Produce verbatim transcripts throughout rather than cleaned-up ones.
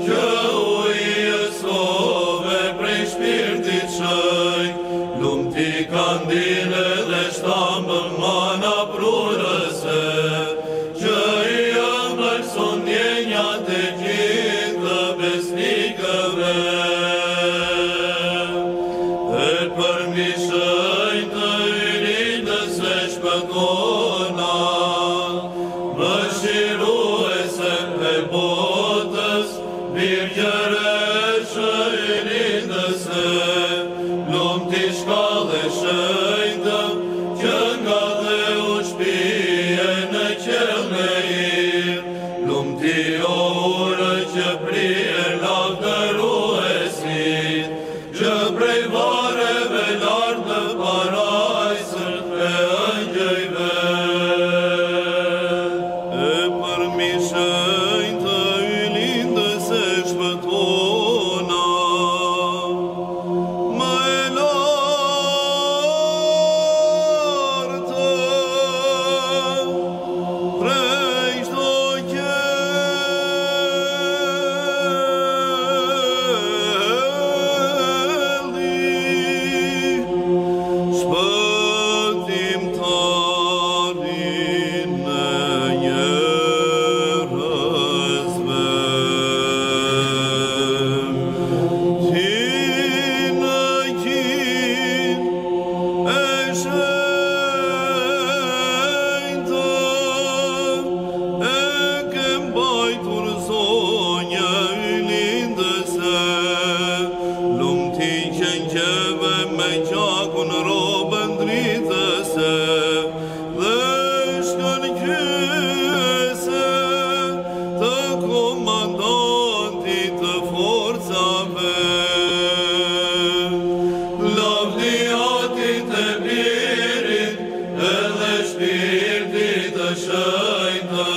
që u i Jesove prej shpirtit shëj, lumë ti kandile dhe shtambën mana prurëse, që i ëmbëlson ndjenjat e gjithë besnikëve. E përmi shëjtë ylindës e shpëtona, mëshiruese e botës, Virgjëreshe ylindëse, lumë ti shkallë e shëjtë, që nga dhe u shpije në qelë me irë, lumë ti o urë që prije lavdëruesit, që prej vareve lartë në parajsën e ëngjëjve. E përmi shëjtë ylindës e shpëtona, më e lartë, prej çdo qelli, shpëtimtarin e njerëzve. Ti në kin e shenjtë, e ke mbajtur zonja ylindëse, lumë ti qenqeve me gjakun robën dritëse, dhe shkënqyese të komandantit të forcave. Lavdiatit e birit edhe shpirtit të shëjtë,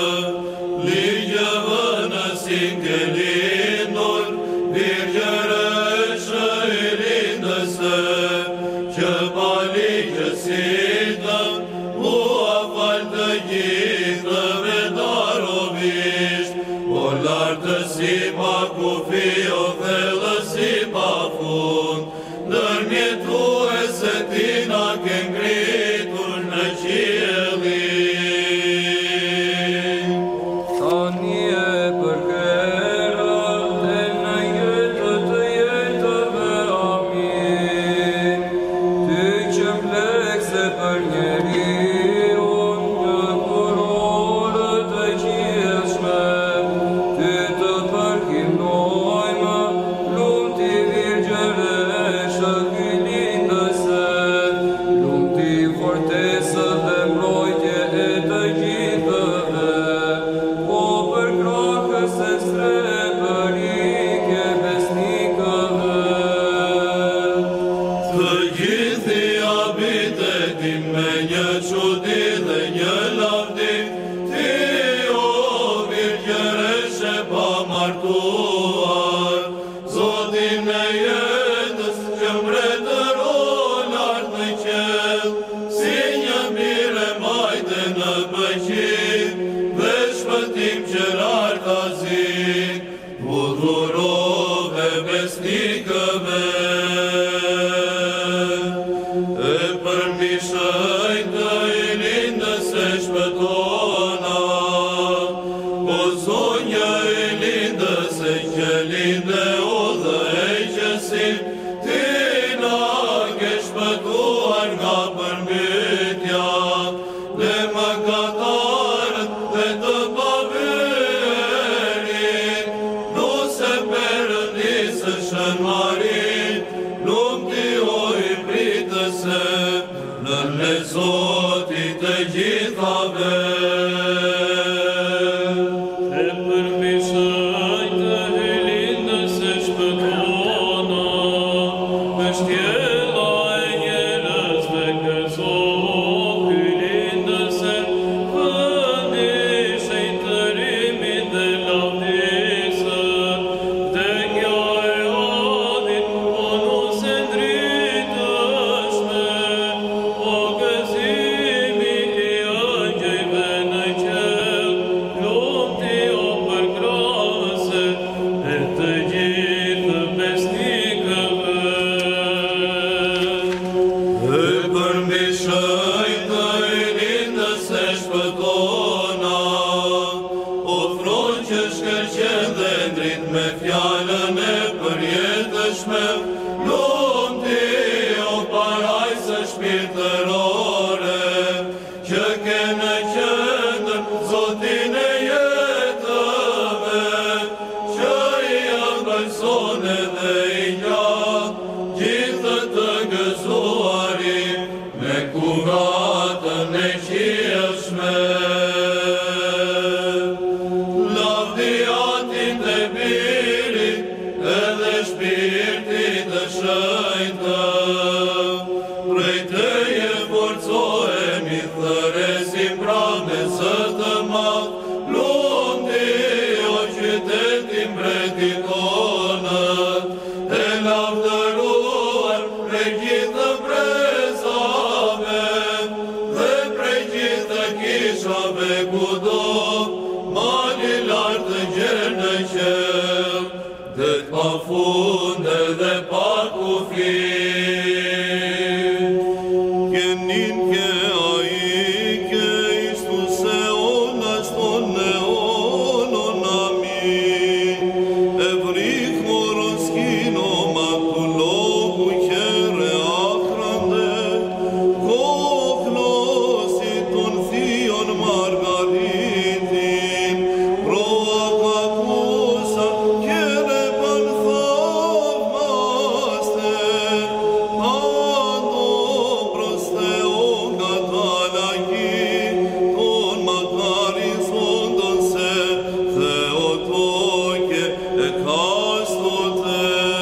ligjëve në sinke lindur, Virgjëreshe ylindëse, që pa ligjësitë, mua falë të gjithëve darovisht, o lartësi pa kufi o thellësi pa fund, ndërmjetuese ti na ke ngritur në qiellin. Tani e përkërat e në jetë të jetëve, amin. Ty që mplekse për njeriun në kurorët e qiellshme, ty të përkimnojmë, lumë ti Virgjëreshe ylindëse, lumë ti fortesë dhe mbrojtje e të gjithëve, po për krahës e srebërike besnikëve. Të gjithi abitetin me një çudi dhe një lavdi, ti o Virgjëreshe pa martuar, Zotin e jetës që mbretëron art në qell, si një mire majte në bëqit, dhe shpëtim që lartazik, udhurove besnikëve. E përmi shëjtë ylindës e shpëtona, o zonja ylindës e që linde u dhe e qësit, ti na ke shpëtuar nga përmbytja, dhe mëkatarët dhe të paverit, nuse Perëndisë shën marit, lumë ti o i pritëse, në le Zotit të gjithave. E përmi shëjtë ylindës e shpëtona, me shtjella e njerëzve gëzoh ylindëse, këndishe i tërimin dhe lavdisë, dhe nja e rrit me fjallën e përjetëshme, lumë ti o parajse shpirtërore, që ke në qendër Zotin e jetëve, që i abërson edhe i gjatë, gjithë të gëzuari, me kuratën e qieshme. Lavdiatin të birit, edhe shpirtit të shenjtë, prej teje forcohemi, thëresim pranësë të madh, lumë ti o qytetin mbretit tonët, e lavdëruar prej gjithë brezave, dhe prej gjithë kishave kudo, mali lartë të gjerë në qelë, dhe të pa funde dhe pa kufi. Kenin ke ai ke Iisuse on ashton ne onon amin, e vrik moroskino matulogu kjere akrande, koknositon fion margaritin, proa kakusa kjere pan thavmaste, ando proste o katalaki, ton makari sondon se, dhe o toke e kastote.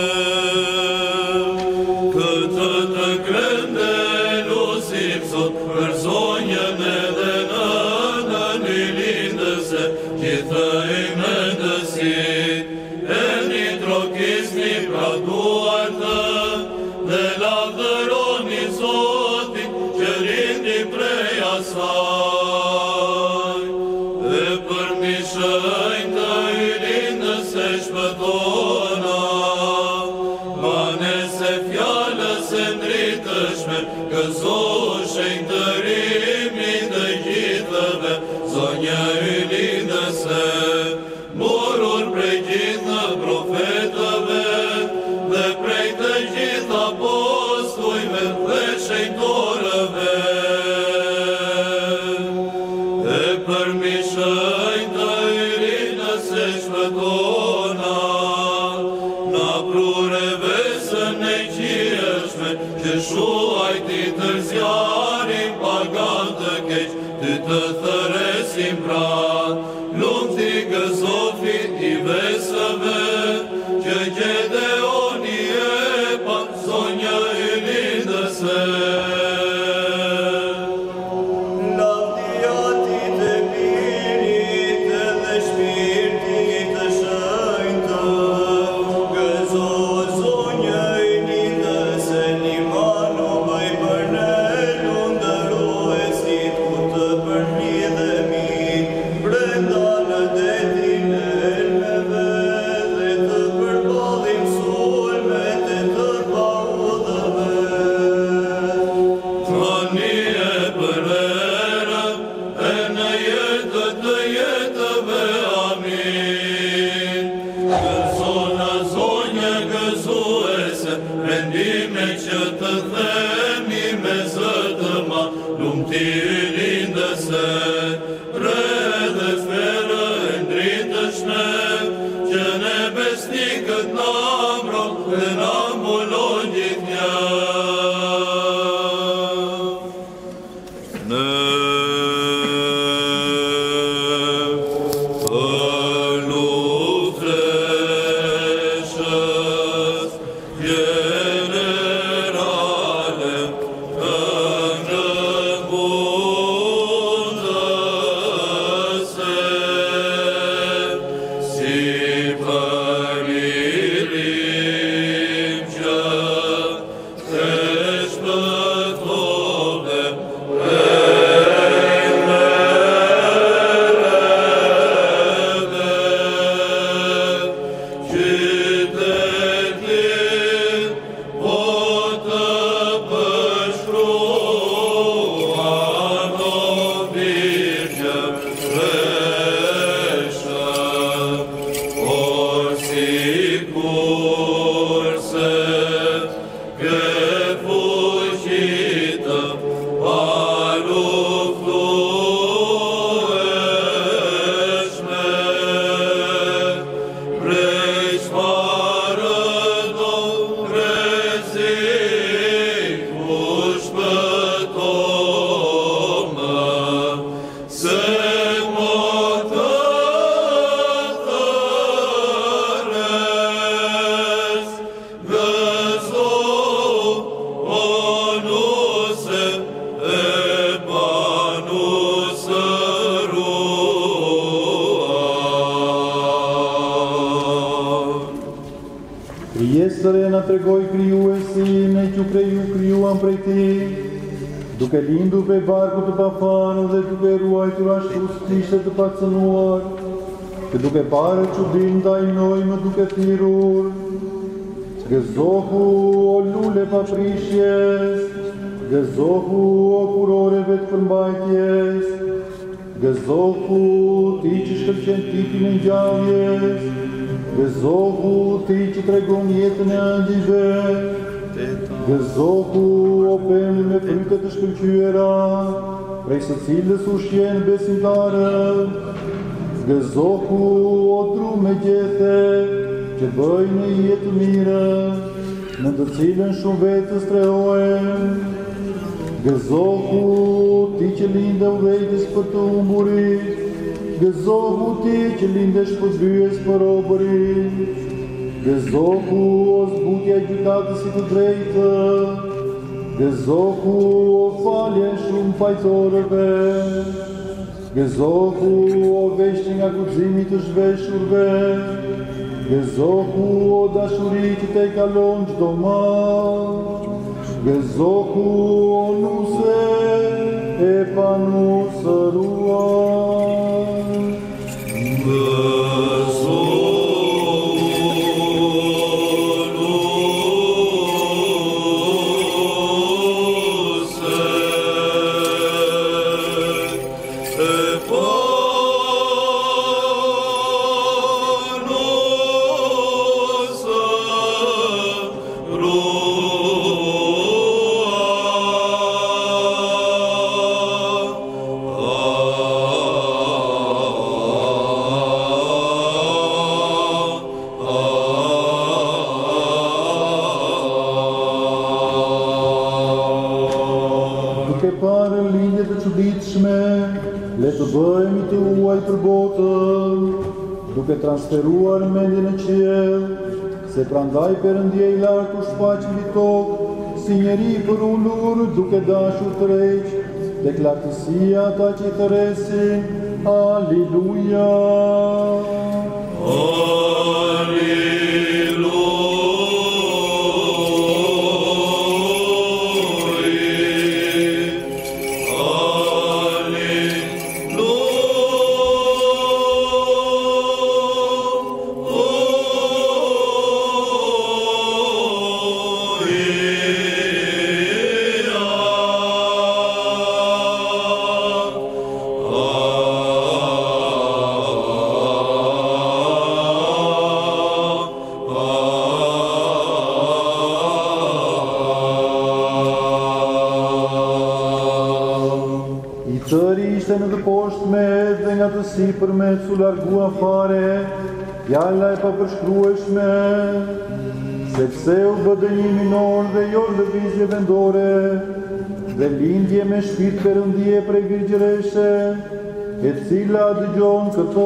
Këtë të krende lusim sot për zonjën edhe nënën i lindëse, gjithë i mendësit, e një trokisni pra duartë, dhe lavdëroni Zotin që rindi prej asaj. Dhe për një shenjtë i lindës e shpëtona, se fjallës e ndritëshme, gëzo shenjtërimi të gjithëve, zonja y lindëse, morur prej gjithë profetëve, dhe prej të gjithë apostujve dhe shenjtorëve. E për mi shenjtë y lindëse shpëtona, na prureve e qieshme, që shuajti të zjarin pagan të keq, ty të thëresim pra, lumë ti gëzofit i vesëve, që Gedeoni e pa zonja y lindëse. Lavdiatit e birit edhe shpirtit të shenjtë, gëzo zonja y lindëse, një manu bëj për ne, lundërohesit ku të përmlidhemi, brenda në detin e elmeve, dhe të përbodhim sulmet e të paudhëve. Tani e për erë, e në jetë të jetëve, amin. Gëzona zonje gëzuese, rendime që të themi me zëtë ma, lumë ti y lindëse, re dhe sferë e ndritëshme, që ne besnikët na mbron dhe na mbulon gjithnjë. Ne për luftreshës generale, këngë bundëse, si për lirim Iesëre na tregoi krijuesin e që kriju krijuan prej tij, duke lindur prej barku të pafanur dhe duke ruajtur ashtu s'kishte të pacënuar, që duke parë çudin ndaj noj më duke thirrur. Gëzohu o lule paprishjes, gëzohu o kuroreve të përmbajtjes, gëzohu ti që shkëlqen tipin e ngjalljes, gëzohu ti që tregon jetën e ëngjëjve, gëzohu o pemë me fryte të shkëlqyera, prej së cilës ushqen besimtarët, gëzohu o dru me gjethe, që bëjnë jetë mire, në të cilën shumë vetës trehohen. Gëzohu ti që linde udhëheqës për të humburit, gëzohu ti që linde shpëtbyes për robërit, gëzohu o zbutja e gjykatësit të drejtë, gëzohu o falje shumë fajtorëve, gëzohu o veshje nga guximi të zhveshurve, gëzohu o dashuri që te kalon çdo mal, gëzohu o nuse e panusëruar. Le të bëhemi të uaj për botën, duke transferuar mendjen e qiell, se prandaj Perëndia i lartë u shfaq mbi tokë, si njeri për ulur, duke dashur të rreq, tek lartësia ata që i thërresin. Alleluja. Në të poshtme dhe nga të sipërme su largua fare, fjalla e papërshkrueshme, sepse u bë dënimi minor dhe jo lëvizje vendore, dhe lindje me shpirt Perëndie prej virgjëreshe, e cila dëgjon këto.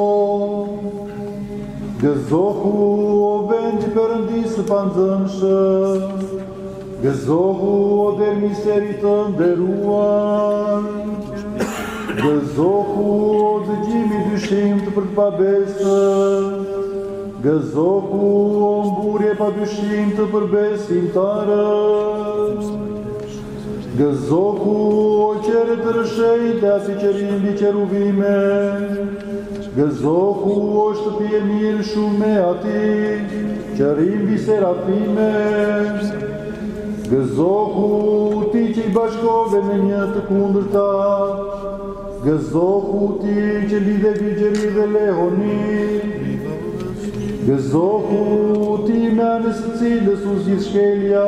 Gëzohu o vendi Perëndisë së panzënshëm, gëzohu o der misteri të nderuar. Gëzohu o dëgjimi dyshim të për të pabesët, gëzohu o mburje pa dyshim të për besimtarët, gëzohu o qere të rëshejtë asi qerim mbi qeruvime, gëzohu o shtëpi e mirë shumë me ati, qerim mbi serafime, gëzohu ti që i bashkove me një të kundërta, gëzohu ti që lidhe Virgjëri dhe Lehoni, gëzohu ti me anës së cilës u zgjidh shkelja,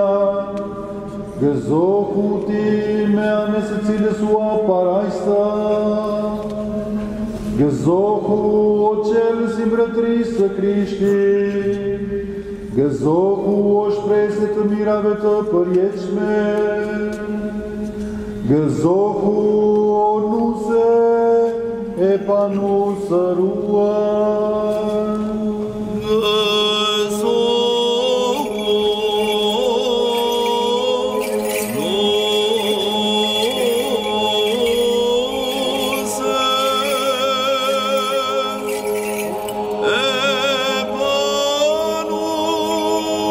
gëzohu ti me anës së cilës u hap parajsa, gëzohu o qelës i mbretërisë së Krishtit, gëzohu o shpresë të mirave të përjetshme, gëzohu o nuse e panusëruar. Gëzohu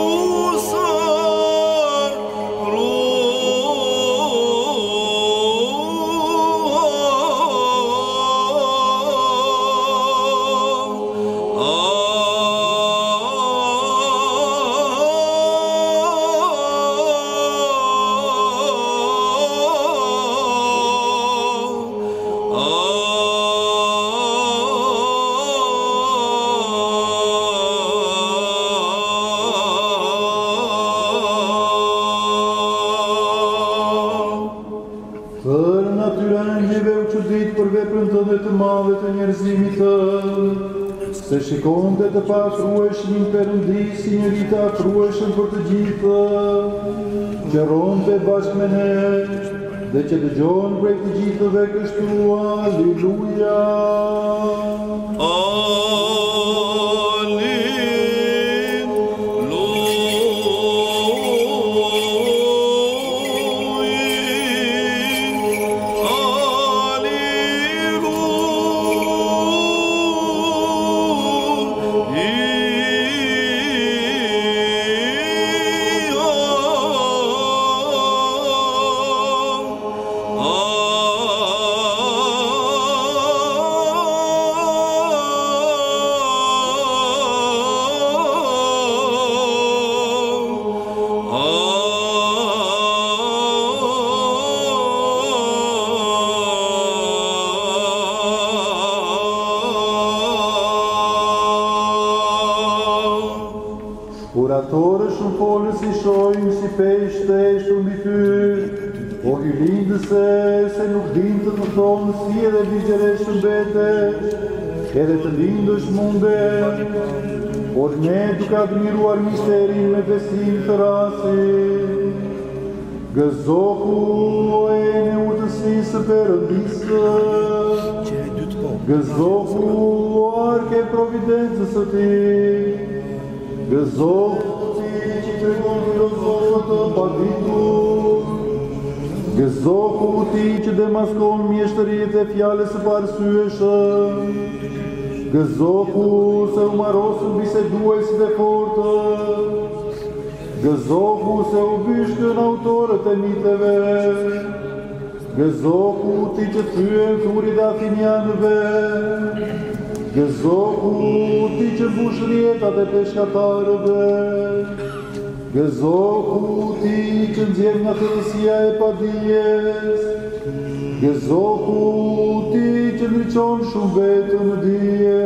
njerëzimit tënd, se shikonte të paafrueshëm Perëndi si njëri të afrueshëm për të gjithë, që ronte bashkë me ne, dhe që dëgjon prej të gjithëve kështu, Alleluja. Oratorë shumë folën si shojnë, si peshte e shumë mbi ty, o hylindëse, se nuk din të të thonë si edhe ligjere shëmbete, edhe të lindësh munde, por ne duke admiruar misterin me besim të rasi, gëzohu o e në utësisë Perëndisë, gëzohu o arke providencës së ti, gëzohu ti që të regon filozofët të paditur, gëzohu ti që demaskon mjeshtëritë e fjales së parësyeshëm, gëzohu se u marosën biseduesit e fortë, gëzohu se u byshtën autorët e miteve, gëzohu ti që thyen thurit e athinianëve, gëzohu ti që mbush rjetat e peshkatarëve, gëzohu ti që nxjerr nga thellësia e padijes, gëzohu ti që ndriçon shumë vetëm në dije,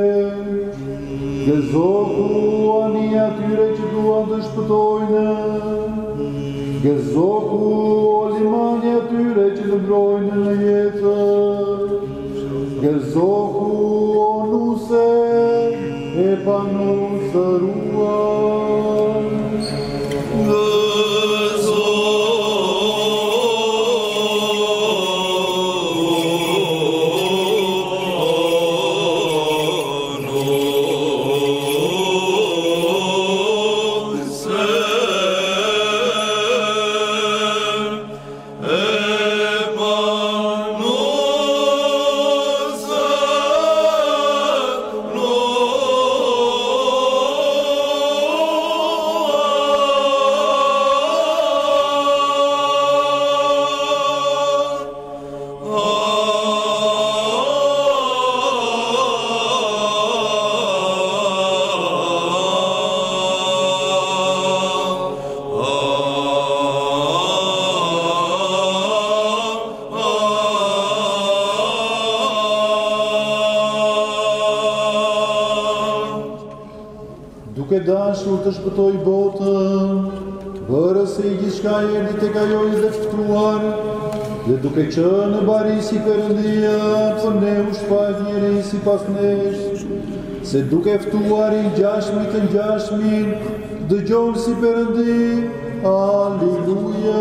gëzohu ani atyre që duan të shpëtojnë, gëzohu o limani atyre që lëngrojnë në jetë, gëzohu o nuse e panusëruar. Duke dashur të shpëtoj botën, bërës se i gjithçka erdhi tek ajo i dëftuar, dhe duke qenë në bari si Perëndia, për ne u shpajt njeri si pas nesh, se duke ftuar i ngjashmit të ngjashmin, dëgjon si Perëndi, Alleluja.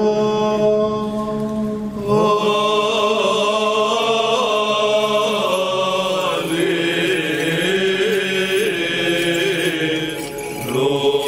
Lord.